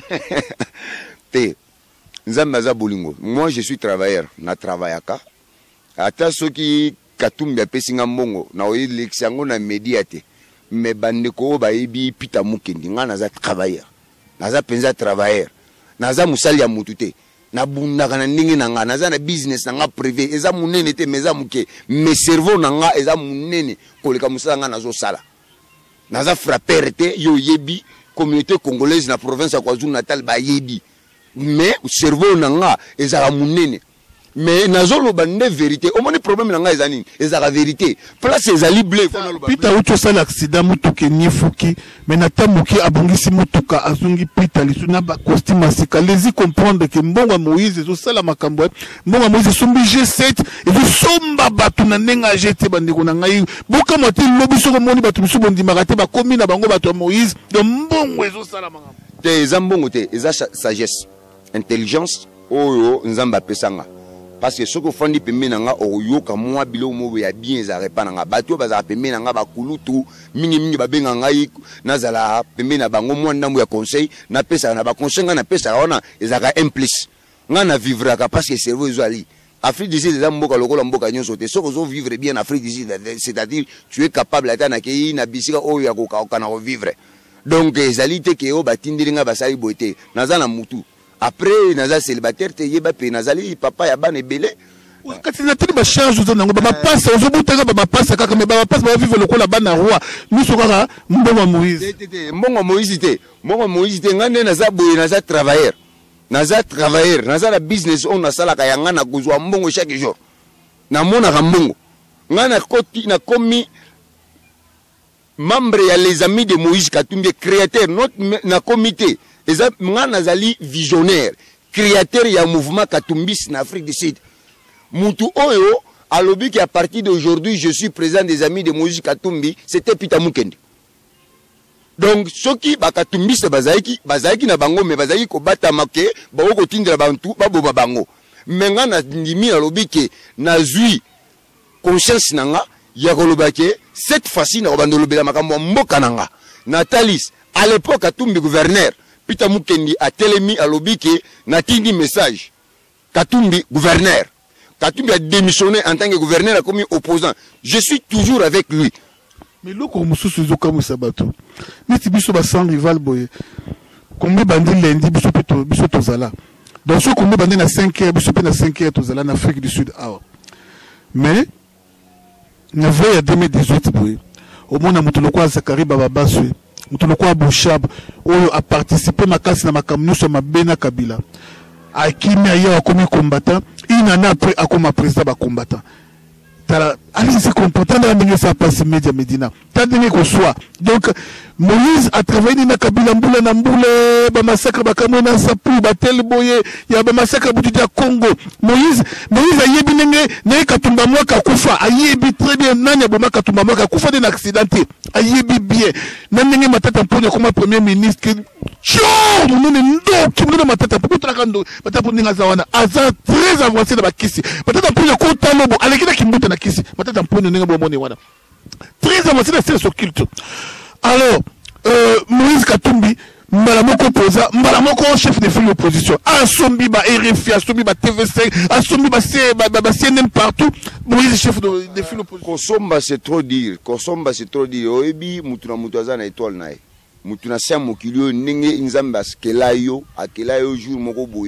te nzamba za bolingo moi je suis travailleur na travaillaka ata soki katumbi apesinga mbongo na oyi lexiango na mediate mais bandeko ba yebi pita mukendi nga na za travailleur na za penza travailleur naza musali ya mutute na bundaka na ndenge na nga naza na business na nga privé eza munene te meza muke me cerveau na nga eza munene koleka musala nga nazo sala naza frappeur te yo yebi communauté congolaise na province ya KwaZulu Natal ba yebi mais cerveau na nga eza munene mais nazolo bande vérité au moins problème na nga eza nini eza la vérité place ezali blé pita uto sala accident mutuke ni fuki mais na tamuki abongisi mutuka azungi pita lisuna ba costume asika lezi comprendre que mbongo Moïse zo sala makambo mbongo Moïse sombi G sept et zo somba batu na nenga jete bandiko na ngai boka moti lobi soko moni batu biso bondi makate ba komi na bango batu Moïse de mbongo zo sala makambo te eza mbongo te eza sagesse intelligence oyo nzamba pesanga parce que ce que fandi pembe nanga oyoka mwa bilo mo ya bien za repa nanga bato baza pembe nanga bakulutu mingi mingi babenga ngai nazala pembe na bango mwa ndambo ya conseil na pesa na ba conseil nga na pesa ona ezaka implice nga na vivre ka parce que cerveau ezali Afrique du Sud mboka lokola mboka nyonso te soko zo vivre bien en Afrique du Sud c'est-à-dire tu es capable ata na kei na bisika oyo ya koka na vivre donc ezali te ke o batindiringa basali boite nazana mutu. Après naza célibataire te yeba pe nazali papa ya bana ebele kati na tili ba charge zo nango ba passa ozo butaka ba passa kaka me ba passa ba vivre lokola bana roi miso kaka mbongo Moïse mbongo Moïse te mbongo Moïse te ngane naza boye naza travailleur naza travailleur naza la business on nasala ka yanga na kuzwa mbongo chaque jour na mona ka mbongo ngana koti na komi membre ya les amis de Moïse Katumbi créateur notre na comité eza ngana zali visionnaire créateur ya mouvement Katumbis en Afrique du Sud mutu oyo alobi ki à partir d'aujourd'hui je suis président des amis de Moïse Katumbi c'était Peter Mukendi donc soki ba Katumbis bazaiki bazaiki na bango me bazaiki ko bata make ba ko tindela bantu ba boba bango me ngana ndimi alobi ki nazui conscience nanga ya koloba ke cette fois-ci na bandolobela makambo mboka nanga Natalis à l'époque Katumbi gouverneur Peter Mukendi a telemi à l'obiki n'a tindi message. Katumbi gouverneur. Katumbi a démissionné en tant que gouverneur, a commis opposant. Je suis toujours avec lui. Mais l'eau comme sous ce comme sabato. Mais si biso ba sans rival boy. Comme bandi lundi biso peto biso tozala. Donc ce comme bandi na cinq heures biso pe na cinq heures tozala en Afrique du Sud. Ah. Mais na veille à deux mille dix-huit boy. Au moins na mutuloko a Zakari Baba Baswe. Mutuloko a Bouchab oyo a participé makasi na makamnu sur Mabena Kabila. A kimi ayo a commis combattant, une année après a comme président ba combattant. Allez, c'est comportant dans la ça passe média Medina. Tant qu'on soit. Donc, Moïse a travaillé dans Kabila Mboula Namboula, ba massacre ba Kamona Sapu, ba tel boye, il y a ba massacre Bouti à Congo. Moïse, Moïse a yebi nenge, ne katumba moi kakufa, a yebi très bien, nanya boma katumba moi kakufa d'un accidenté, a yebi bien. Nenge ma tête en pone comme premier ministre, tchou, nous ne ndo, qui me donne ma tête en pone, trakando, ma tête en pone ngazawana, aza très avancé dans la kisi. Ma tête en pone kota lobo, alekina kimbuta na kisi, ma tête en pone nenge bomone wana. Très avancé dans cette culture. Alors, euh, Moïse Katumbi, Mbalamoko posa, Mbalamoko chef de file d'opposition, Assombi ba R F I, Assombi ba T V cinq, Assombi ba C N M partout, Moïse chef de, de file d'opposition. Kosomba c'est trop dire, Kosomba c'est trop dire, Oebi, Mutuna Mutaza na étoile nae, Mutuna Sia Mokilio, Nenge Inzamba Skelayo, Akelayo jour moko boye,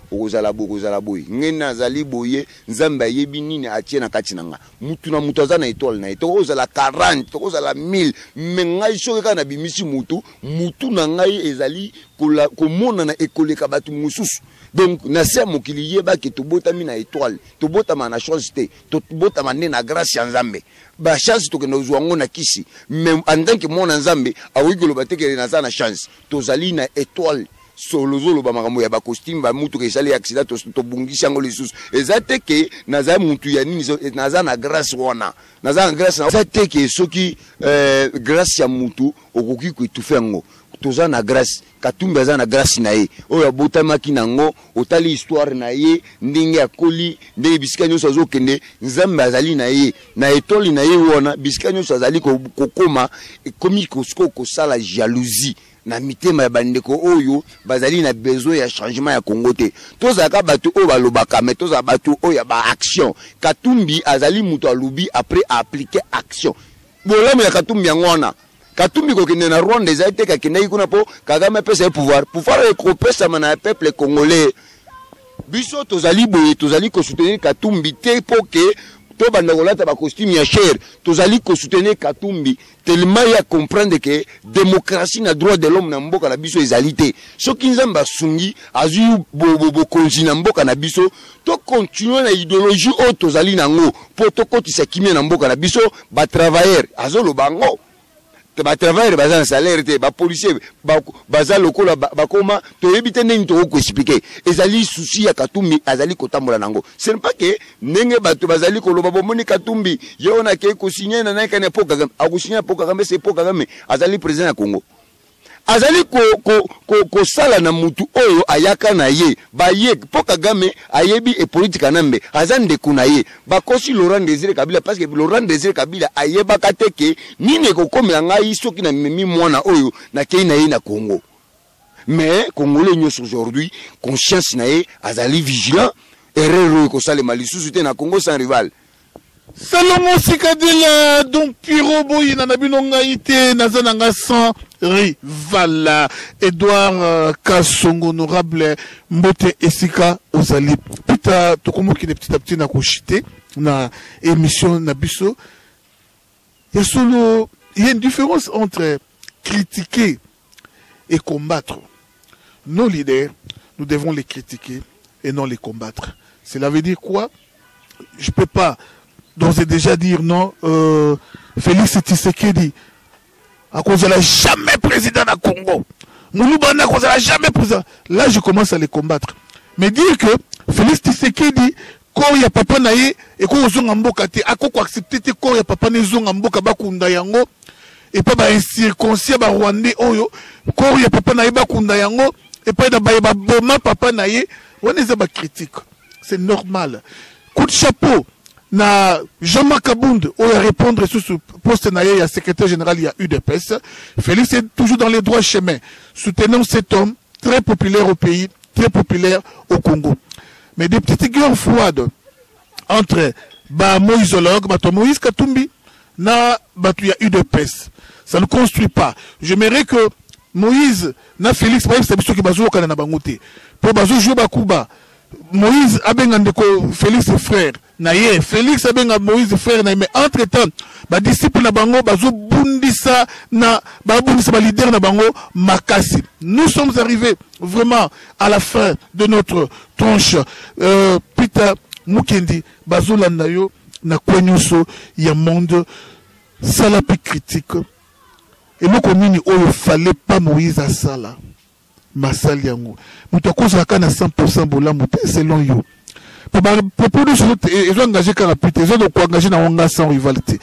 okozala boye okozala boye ngai nazali boye nzambe ayebi nini atie na kati na nga mutu na mutu aza na étoile na ye tokozala quarante tokozala mille me ngai soki kaka na bimisi mutu mutu na ngai ezali komona na ekoleka bato mosusu. Donc na se mokili yebaki tobotami na étoile tobotama na chance te tobotama nde na grâce ya nzambe ba chance tokende ozwa ngo na kisi mais en tant que mwana nzambe awoki koloba te ke naza na chance tozali na étoile solozolo ba makambo ya ba costume ba mutu ke sali accident to bungisi yango lisusu eza te ke naza mutu ya nini naza na grâce wana naza na grâce na te ke soki euh, grâce ya mutu okoki ko etufe ngo toza na grâce Katumbi aza na grâce na ye oyo abotamaki nango otali histoire na ye ndenge akoli ndenge bisika nyonso azokende nzambe azali na ye na etoli na ye wana bisika nyonso azali kokoma ekomi kosiko kosala jalousie na mitema ya bandeko oyo bazali na besoin ya changement ya Congo te tozaka bato oyo balobaka mais toza bato oyo ba action Katumbi azali muto alubi après appliquer action bolamu ya Katumbi ngona Katumbi kokende na Rwanda ezate kakende kuna po Kagame pesa pouvoir pouvoir ekopesa na peuple congolais biso tozali boye tozali ko soutenir Katumbi te poke to banda kolata ba costume ya cher tozali ko soutenir Katumbi tellement ya comprendre que démocratie na droit de l'homme na mboka na biso ezali te soki nzamba sungi azu bobo bo konzi na mboka na biso to continuer na idéologie o tozali nango po to kotisa kimia na mboka na biso ba travailleur azolo bango ba travailler baza salaire te ba policier baza lokola bakoma to yebite ndeni to ko expliquer ezali souci ya Katumbi azali kotambola nango ce n'est pas que ndenge bato bazali koloba bomoni Katumbi yona ke ko signer na naka ne poka akusigner poka kama c'est poka kama azali président ya Congo azali ko ko ko, ko sala na mutu oyo ayaka na ye ba ye poka game ayebi e politika nambe azande kuna ye ba kosi Laurent Désiré Kabila parce que Laurent Désiré Kabila ayeba kateke nini ko komela ngai soki na memi mwana oyo na kei na ye na Congo mais Congolais nyos aujourd'hui conscience na ye azali vigilant erreur ko sale malisusu te na Congo sans rival. Salomon Sikadila donc Piro Boyi Nanabinonga ite Nazananga sans rival. Edouard euh, Kassongo honorable Mbote Esika Ozali. Pita tokomo ki de petit à petit na kochite na émission na biso. Il y a solo il y a une différence entre critiquer et combattre. Nos leaders, nous devons les critiquer et non les combattre. Cela veut dire quoi? Je peux pas donc c'est déjà dire non, euh, Félix Tshisekedi, à cause de la jamais président du Congo. Mouloubana, à cause de la jamais président. Là, je commence à les combattre. Mais dire que Félix Tshisekedi, quand il y a papa naïe, et quand on zong amboka te, à quoi accepter te, quand il y a papa naïe zong amboka bakunda yango, et pas ba incirconcis ba rwandais oyo, quand il y a papa naïe bakunda yango, et pas da ba boma papa naïe, on est ba critique. C'est normal. Coup de chapeau. Na Jean-Marc Abound, on va répondre sur ce poste naïe à secrétaire général, il y a U D P S. Félix est toujours dans les droits chemins. Soutenons cet homme très populaire au pays, très populaire au Congo. Mais des petites guerres froides entre bah, Moïsologue, bah, Moïse Katumbi, na bah, il y a U D P S. Ça ne construit pas. J'aimerais que Moïse, na Félix, par exemple, c'est ce qui va jouer au Canada. Pour bazo jouer Bakuba. Moïse Abengandeko, Félix frère. Naye, Félix Abenga Moïse frère naye, mais entre temps, ba disciple na bango, bazo bundisa na, ba bundisa ba leader na bango, makasi. Nous sommes arrivés vraiment à la fin de notre tranche. Euh, Peter Mukendi, bazo landayo, na kwenyoso, ya monde, salapi critique. Et nous communes, oh, il fallait pas Moïse à ça là. Masali yango. Mutako zaka na cent pour cent bola mute selon yo. Pour pour nous ils ont engagé carapite, ils ont engagé na onga sans rivalité.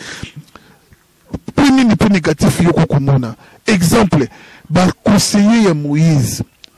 Premier ni plus négatif yo kokomona. Exemple, ba conseiller ya Moïse.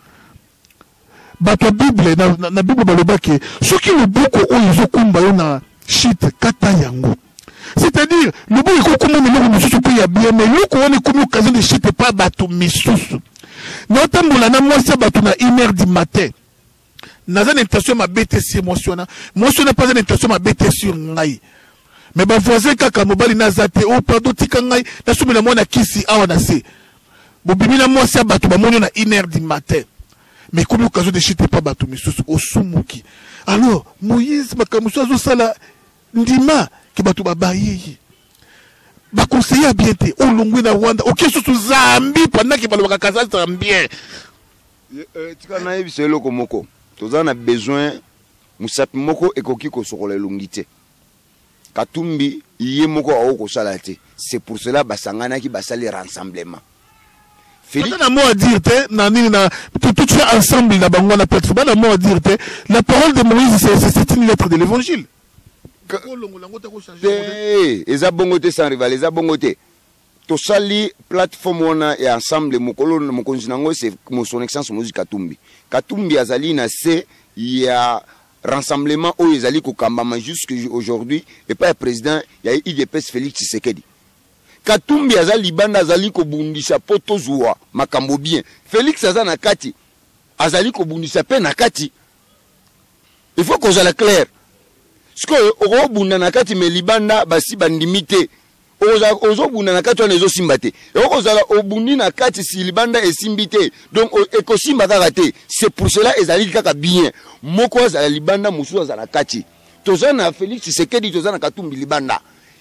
Ba to Bible na na Bible balobaki, ceux qui le beaucoup o ils kumba yo na shit kata yango. C'est-à-dire, le bon est comme on est sur le bien, mais nous, on est comme occasion de chiter pas bateau missous. Notamment, la moi, ça bateau na une heure du matin. N'a pas l'intention ma bête si émotionnelle. Moi, je n'ai pas l'intention ma bête sur ngai. Mais ma voisin, kaka, mobali na zate, oh, pardon, tika ngai, na soumena moi na kisi, awa na se. Bobimi na moi, ça bateau, ba moi na une heure du matin. mais comme l'occasion de chiter pas bateau mais au sumuki alors Moïse makamuso azo sala ndima ki bato babaye ba conseiller bien te o longwe na Rwanda OK so Zambie pendant que balobaka kaza Zambie euh tika na yebi selo komoko toza na besoin musapi moko ekoki ko sokola longité Katumbi iye moko aoko sala te c'est pour cela basangana ki basali rassemblement Félix na mot à dire te na nini na tout tout fait ensemble na bango na plateforme na mot à dire te la parole de Moïse c'est une lettre de l'évangile Eh eza bongo te sans rival eza bongo te to sali plateforme wana et ensemble mokolo mokonzi nango c'est son excellence Moïse Katumbi Katumbi azali na se ya rassemblement o ezali ko kambama jusque aujourd'hui et pas le président ya I D P S Félix Tshisekedi Katumbi azali banda azali ko bundisa poto zuwa makambo bien Félix azana na kati azali ko bundisa pe na kati il faut qu'on soit clair ce que o bunda na kati me libanda basi bandimite oza ozo bunda na kati onezo simbate e o kozala obundi na kati si libanda esimbite donc ekosimba kaka te c'est pour cela ezali kaka bien moko azala libanda musu azala kati toza na Félix Tshisekedi toza na Katumbi libanda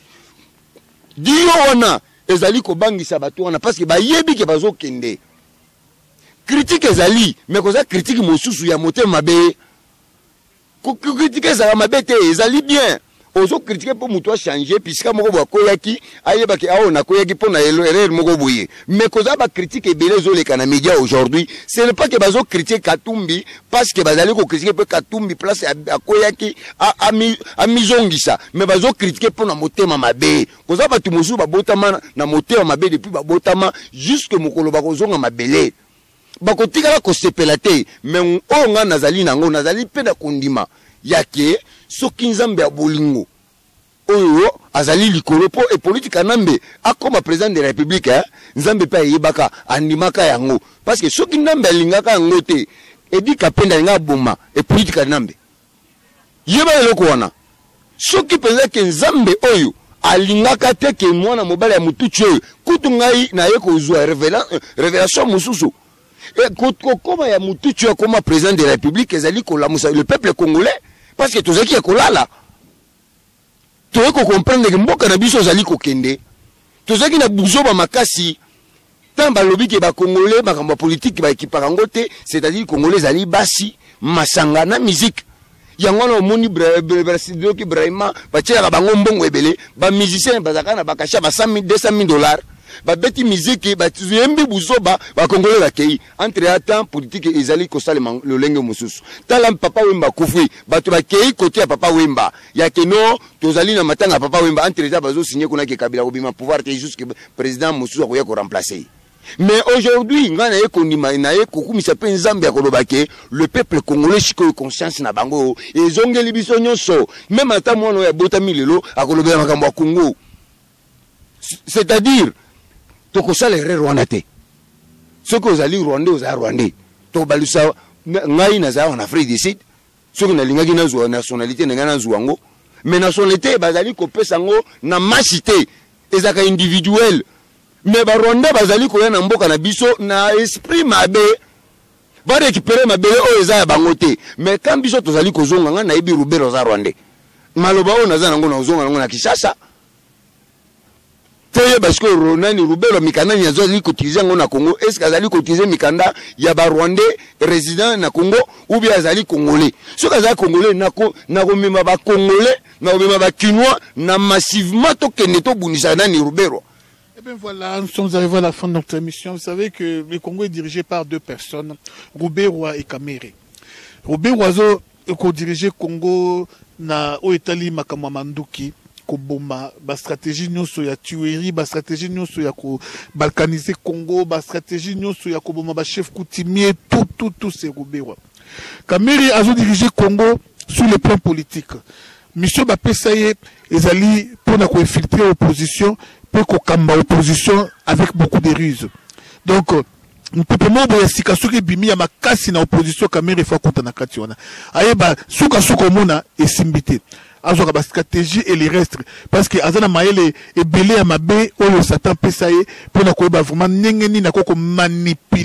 dio wana ezali ko bangisa bato wana parce que bayebi ke bazo kende critique ezali mais koza critique mosusu ya motema mabe ko critique ezala mabe te ezali bien ozo critiquer pour muto changer puisque moko ba koyaki ayeba ke aona koyaki pona erreur moko boye mais koza ba critique ebele zo le kana média aujourd'hui ce n'est pas que bazo critiquer Katumbi parce que bazali ko critiquer pe Katumbi place a koyaki a a mizongisa mais bazo critiquer pona motema mabe koza ba tumusu ba botama na motema mabe depuis ba botama jusque mokolo ba kozonga mabele bakotika ko sepela te mais o nga nazali nango nazali pe na kondima yake soki nzambe ya bolingo oyo azali likolo po e politique nambe akoma président de la république hein nzambe pa yebaka andimaka yango parce que soki nzambe alingaka yango te edi kapenda nga boma e politique nambe yeba eloko wana soki penza ke nzambe oyo alingaka te ke mwana mobali ya mutuchi oyo kutu ngai na ye kozwa révélation mususu et koma ya mutuchi akoma président de la république ezali kolamusa le peuple congolais parce que tous ceux qui là tu veux comprendre que mboka na biso zali ko kende tous ceux qui na buzo ba makasi tant ba lobi ke ba congolais ba kamba politique ba équipe ngote c'est-à-dire congolais zali basi masanga na musique yango na moni brasido ki Brahima ba tshela ba ngombongo ebele ba musiciens ba zakana ba kasha ba cent mille deux cent mille dollars ba beti musique ba tuzembi buzoba ba congolais ba kei entre temps politique ezali ko sale le lenge mususu tala papa wemba kufi ba to ba kei côté ya papa wemba ya keno tozali na matanga papa wemba entre temps bazo signer kuna ke Kabila obima pouvoir te jusque président mususu akoya ko remplacer mais aujourd'hui ngana ye kondima na ye kokumisa pe nzambe ya kolobake le peuple congolais chiko conscience na bango ezongeli biso nyonso même ata mwana ya botami lelo akolobela makambo ya Congo c'est-à-dire toko sala erreur wana te soko ozali rwandais ozali rwandais to balusa ngai na za en Afrique du Sud soko na lingaki na zwa nationalité na ngana zwango mais nationalité bazali ko pesa ngo na machité ezaka individuel mais ba rwandais bazali ko yana mboka na biso na esprit mabe ba récupérer mabele o eza ya bango te mais quand biso tozali ko zonga nga na ibi rubero za rwandais maloba o na za nango na zonga nango na Kinshasa parce que Ronani Rubelo mikanda nyazali kotiser ngo na Congo est-ce qu'azali kotiser mikanda ya ba rwandais résident na Congo ou bien azali congolais ce qu'azali congolais na ko na ko mema ba congolais na ko mema ba kinois na massivement to keneto bunisa na ni Rubero. Et bien voilà, nous sommes arrivés à la fin de notre émission. Vous savez que le Congo est dirigé par deux personnes, Rubero et Kamere. Rubero azo ko diriger Congo na o etali makamwa manduki koboma ba stratégie nyonso ya tuerie ba stratégie nyonso ya ko balkaniser Congo ba stratégie nyonso ya koboma ba chef coutumier tout tout tout c'est Rubero. Kamere azo diriger Congo sur le plan politique. Monsieur Bapesaye ezali pour na ko infiltrer opposition pour ko kamba opposition avec beaucoup de ruses. Donc mpepe mobo ya sika soki bimi ya makasi na opposition Kamere fa kota na kati wana ayeba suka suka mona esimbité azoka ba stratégie et les restes parce que azana maele et belé à mabe oyo Satan pesaye pour na koyeba vraiment nengeni na koko manipuler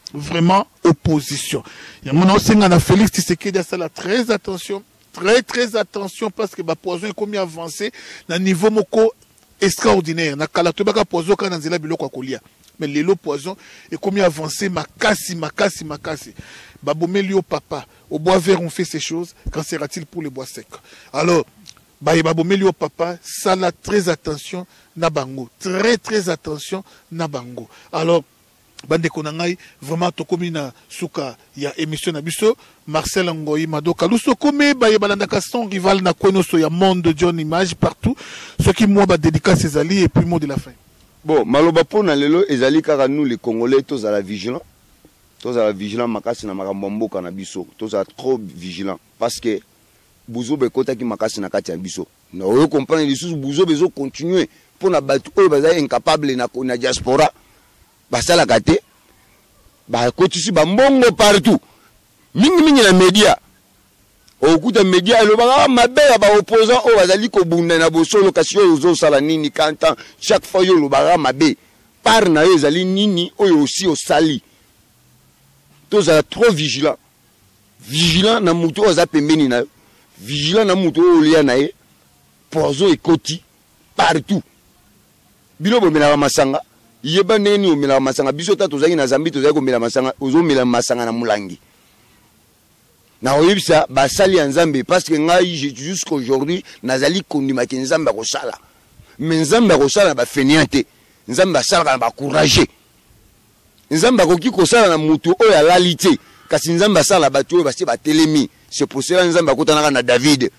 vraiment opposition. Il y a mon ancien Félix Tshisekedi, ça là très attention, très très attention parce que le poison est comme avancé dans niveau moko extraordinaire. Na kala to baka poison quand dans zela biloko kolia. Mais le poison est comme avancé makasi makasi makasi. Babomeli au papa, au bois vert on fait ces choses, qu'en sera-t-il pour les bois secs? Alors babomeli au papa, ça là très attention na bango, très très attention na bango. Alors bande konangai vraiment tokomi na suka ya émission na biso Marcel Ngoyi Madoka luso kome baye balandaka son rival na kwenoso ya monde John Image partout ce qui moi ba dédicace ses alliés et puis mot de la fin. Bon maloba pona lelo ezali kaka nous les Congolais tous à la vigilant tous à la vigilant makasi na makambo mboka na biso tous à trop vigilant parce que buzo be kota ki makasi na kati ya biso na oyo comprendre les sous buzo bezo continuer pour na batu oyo bazali incapable na na diaspora. Basala kate ba kotisi ba mbongo partout mingi mingi na media okuta media lo ba mabe ba opposant o bazali ko bunda na bosolo kasi oyo zo sala nini kanta chaque fois yo lo ba mabe par na yo ezali nini oyo aussi osali tous à trop vigilant vigilant na muto oza pembeni na vigilant na muto o lia na ye pozo ekoti partout bilo bomela masanga yeba neni omela masanga biso ta tozaki na Zambie tozaki komela masanga ozo mela masanga na mulangi na oyebisa basali ya Nzambe parce que ngai jusqu'aujourd'hui nazali kondima ke Nzambe akosala mais Nzambe akosala ba feniante Nzambe asala ba courage Nzambe akoki kosala na mutu oyo alali te kasi Nzambe asala batu oyo basi batelemi c'est pour cela Nzambe akotana na David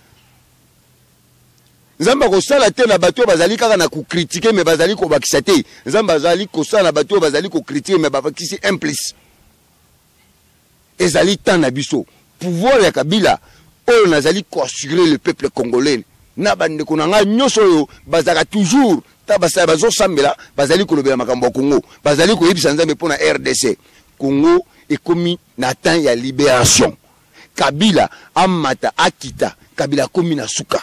Nzamba ko sala te na bato bazali kaka na ku critiquer mais bazali ko bakisa te Nzamba bazali ko sala na bato bazali ko critiquer mais babakisi implice ezali tan na biso pouvoir ya Kabila oyo nazali ko assurer le peuple congolais na bande ko nga nyoso yo bazaka toujours ta basa bazo sambela bazali ko lobela makambo Congo bazali ko yebisa Nzambe pona R D C Congo ekomi na temps ya libération Kabila amata akita Kabila komi na suka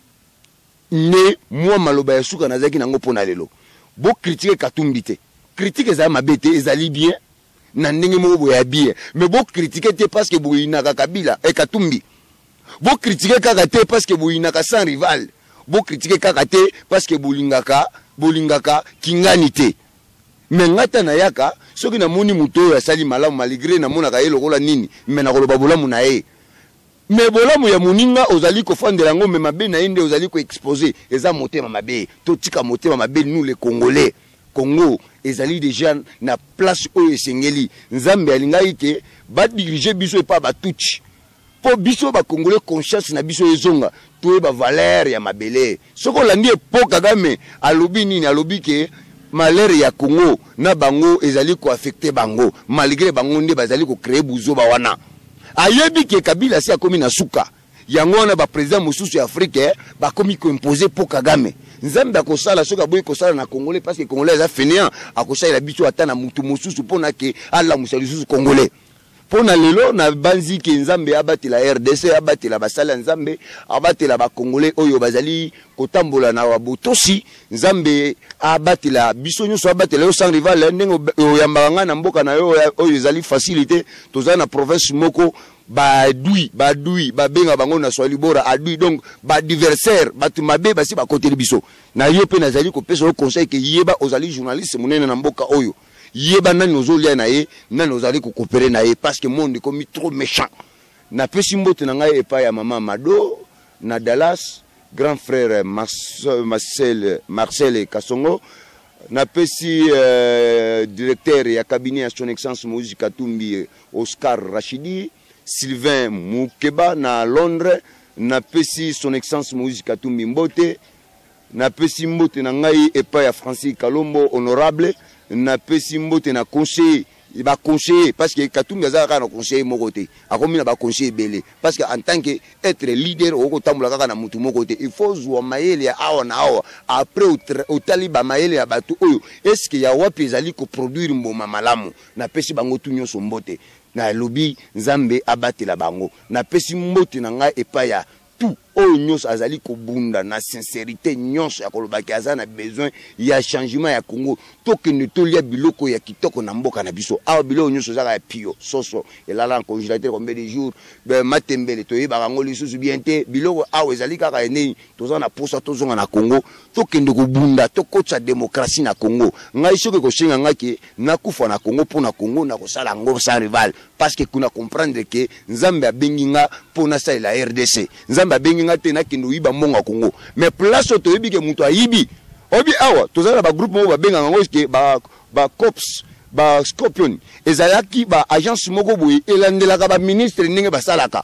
ne moi maloba ya suka nazaki nango pona lelo bo critiquer Katumbi te critique za mabete ezali bien na ndenge mo boya bien mais bo critiquer te parce que boyina ka Kabila e Katumbi bo critiquer kaka te parce que boyina ka sans rival bo critiquer kaka te parce que bolingaka bolingaka kingani te mais ngata na yaka soki na moni muto ya sali malamu malgré na mona ka yelo kola nini mais na koloba bolamu na ye mais bolamu ya muninga ozali ko fandela ngo me mabe na inde ozali ko exposer eza motema mabe to tika motema mabe nous les Congolais Congo ezali déjà na place oyo esengeli Nzambe alingai ke ba diriger biso pa ba tuchi po biso ba Congolais conscience na biso ezonga to ba valeur ya mabele soko landi po Kagame alobi nini alobi ke malheur ya Congo na bango ezali ko affecter bango malgré bango nde bazali ko créer buzo ba wana ayebi ke Kabila si akomi na suka yango na ba président mosusu ya Afrique ba komi ko imposer po Kagame Nzambe akosala soka boyi kosala na Congolais parce que Congolais za fainéant akosala la biso ata na mutu mosusu pona ke ala musali susu Congolais pona lelo na banzi ke Nzambe abati la R D C abati la basala Nzambe abati la ba Congolais oyo bazali kotambola na wabotosi Nzambe abati la biso nyonso abati la yo sans rival ndengo yambanga na mboka na yo oyo ezali facilité toza na province moko ba dui ba dui ba benga bango na swali bora adui donc ba adversaire batu mabe basi ba côté biso na yo pe nazali ko pesa conseil ke yeba ozali journaliste munene na mboka oyo yeba nani ozolia na ye nani ozali ko coopérer na ye parce que monde comme trop méchant na pesi mbote na ngai epa ya mama Mado na Dallas grand frère Marcel Marcel Kasongo na pesi euh, directeur ya cabinet à son excellence Moïse Katumbi Oscar Rachidi Sylvain Moukeba na Londres na pesi son excellence Moïse Katumbi Mbote na pesi mbote na ngai epa ya Francis Kalombo honorable na pesi mbote na conseiller ba conseiller parce que Katumbi azaka na conseiller moko te akomi na ba conseiller belé parce que en tant que être leader oko tambola kaka na mutu moko te il faut zwa mayele ya awa na awa après au taliba mayele ya batu oyo est-ce que ya wapi ezali ko produire mboma malamu na pesi bango tu nyonso mbote na lobi Nzambe abatela bango na pesi mbote na ngai epa ya tout oyo nyonso azali kobunda na sincérité nyonso ya kolobaki aza na besoin ya changement ya Congo tokende tolia biloko ya kitoko na mboka na biso awa biloko nyonso zaka ya pio soso elala en congélateur combien de jours ben matembele toyebaka ngo lisusu bien te biloko awa ezali kaka enei toza na posa tozonga na Congo tokende kobunda tokotsa démocratie na Congo ngai soki kosenga ngaki nakufa na Congo pona Congo na kosala ngo sans rival parce que kuna comprendre que nzambe abengi nga pona sa la R D C nzambe abengi nga te na kendo yiba monga Congo mais place to yebi ke mutu ayibi obi awa tozala ba groupe mo ba benga ngo ke ba ba cops ba scorpion ezalaki ba agence moko boye elandelaka ba ministre ndenge basalaka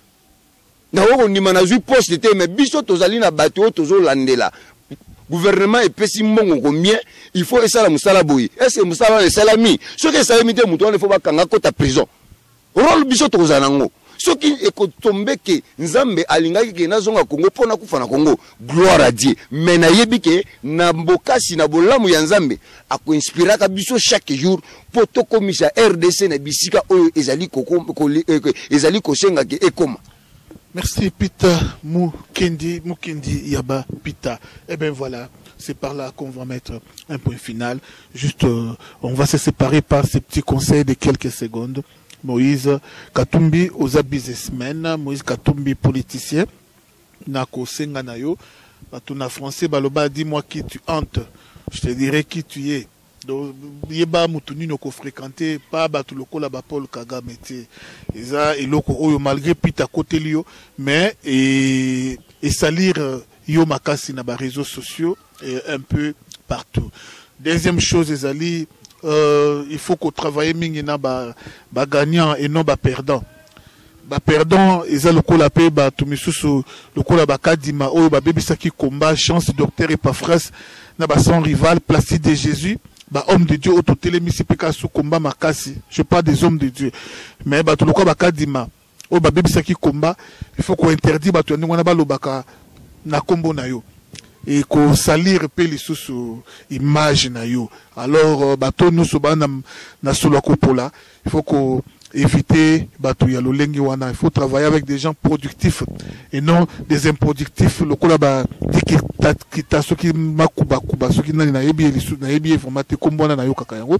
na woko ndima na zwi poste te mais biso tozali na bato tozo landela gouvernement epesi mbongo combien il faut esala musala boye est-ce que musala esalami soki esalami te mutu wana faut bakanga kota prison rôle biso tozala nango soki ekotombe ke nzambe alingaki ke nazonga Congo pona kufa na Congo gloire à Dieu mais na yebi ke na mbokasi na bolamu ya nzambe ako inspiraka biso chaque jour po tokomisa R D C na bisika oyo ezali koko ezali kosenga ke ekoma. Merci Peter Mukendi, Mukendi Yaba Pita. Eh bien voilà, c'est par là qu'on va mettre un point final. Juste, euh, on va se séparer par ces petits conseils de quelques secondes. Moïse Katumbi aux businessmen, Moïse Katumbi politicien. Nako senga na yo, batuna français baloba dis-moi qui tu hantes, je te dirai qui tu es. Donc yeba mutuni noko fréquenter pas batu lokola ba Paul Kagame te. Eza eloko oyo malgré pita côté lio mais et et salir yo makasi na ba réseaux sociaux et un peu partout. Deuxième chose ezali euh, il faut qu'on travaille mingi na ba ba gagnant et non ba perdant. Ba perdant eza lokola pe ba tumisusu lokola ba kadima oyo ba bebisaki combat chance docteur Epaphras na ba son rival Placide de Jésus. Bah homme de Dieu auto télémisi peka sous combat makasi je parle des hommes de Dieu mais bah tout le quoi bah kadima oh bah bébé ça qui combat il faut qu'on interdit bah tout le monde ba lobaka na combo na yo et qu'on salir pe les sous image na yo alors bah tout nous soba na na solo kopola il faut qu'on éviter batu ya lolengi wana il faut travailler avec des gens productifs et non des improductifs lokola ba kita kita soki makuba kuba soki nani na yebi elisu na yebi informate kombona na yo kaka yango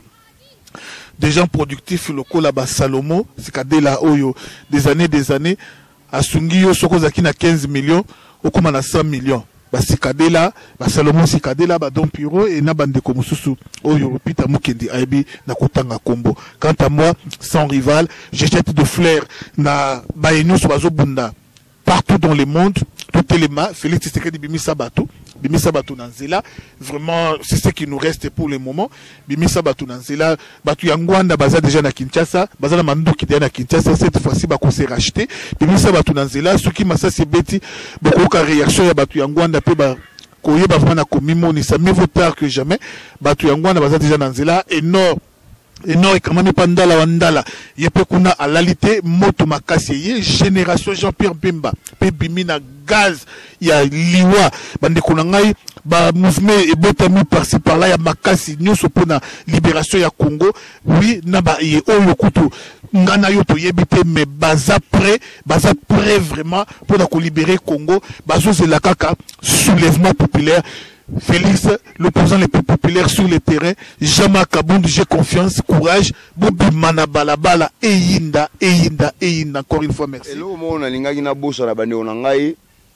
des gens productifs lokola ba Salomo sikadela oyo des années des années asungi yo soko zaki na quinze millions okoma na cent millions basikadela ba Salomon sikadela ba Don Piro et na bande ko mususu oyo Peter Mukendi aibi na kotanga kombo. Quant à moi sans rival je jette de fleurs na ba enyo so bazobunda partout dans le monde tout élément Félix Tshisekedi bimisa bato bimisa bato na nzela vraiment c'est ce qui nous reste pour le moment bimisa bato na nzela bato ya Ngwanda baza déjà na Kinshasa baza na manduki na Kinshasa cette fois-ci ba ko se racheter bimisa bato na nzela soki masasi beti beaucoup ka réaction ya bato ya Ngwanda pe ba koyeba vraiment na komimoni ça mieux vaut tard que jamais bato ya Ngwanda baza déjà na nzela et non et non et quand même pas ndala wandala yepe kuna alalité moto makasi ye génération Jean-Pierre Bemba pe bimina gaz ya liwa bande kuna ngai ba mouvement et botami par-ci par-là ya makasi nyonso pona libération ya Congo oui na ba ye oyo kutu ngana yo to yebite mais baza prêt baza prêt vraiment pour ko libérer Congo bazo c'est la kaka soulèvement populaire. Félix, l'opposant le plus populaire sur le terrain, Jama Kabound, j'ai confiance, courage, Bobi Manabalabala, Eyinda, Eyinda, Eyinda, encore une fois, merci. Hello, mon alingaki na boso na bande onangai,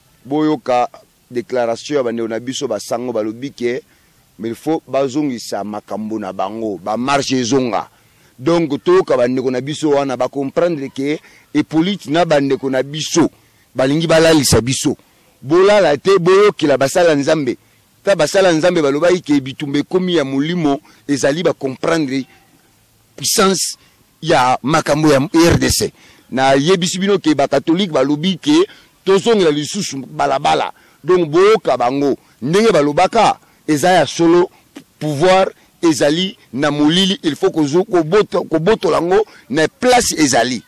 boyoka déclaration bande onabiso ba sango balobike, mais il faut bazongisa makambo na bango, ba marche zonga. Donc to ka bande onabiso wana ba comprendre que et politique na bande onabiso, balingi balalisa biso. Bola la te boyoki la basala nzambe. Ta basala nzambe baloba ike bitumbe komi ya mulimo ezali ba comprendre puissance ya makambo ya R D C na yebisi bino ke ba catholique balobi ke tozongela lisusu balabala donc boyoka bango ndenge balobaka ezaya solo pouvoir ezali na molili il faut ko zo ko boto ko boto lango na place ezali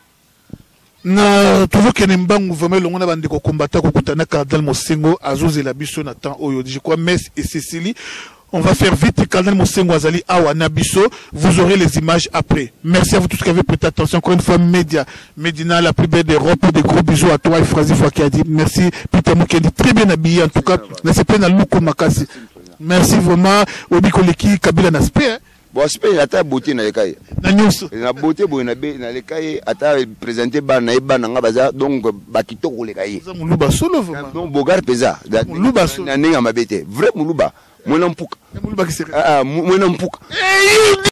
na toujours que Nembangu vraiment le monde a bandé ko combattre ko kutana Cardinal Mosengo azozela biso na temps oyo je crois Mess et Cécilie On va faire vite. Kardinal Mosengo Azali Awa Nabiso. Vous aurez les images après. Merci à vous tous qui avez prêté attention. Encore une fois, Média. Médina, la plus belle d'Europe. Des gros bisous à toi et Frazi Fouakadi. Merci. Peter Moukendi, très bien habillé. En tout cas, n'est-ce pas, na Luko Makasi. Merci vraiment. Obi Koleki, Kabila Naspé. Bon, aspect, il a ta beauté dans les cahiers. Na news. La beauté, bon, dans les cahiers, a ta présenté, ban, na ban, na baza, donc, bakito, les cahiers. Moulouba solo, vraiment. Donc, Bogar pesa. Moulouba solo. Na nenga mabete. Vrai Moulouba. Moi, non, pouka. Moulouba qui s'est. Ah, moi, non, pouka.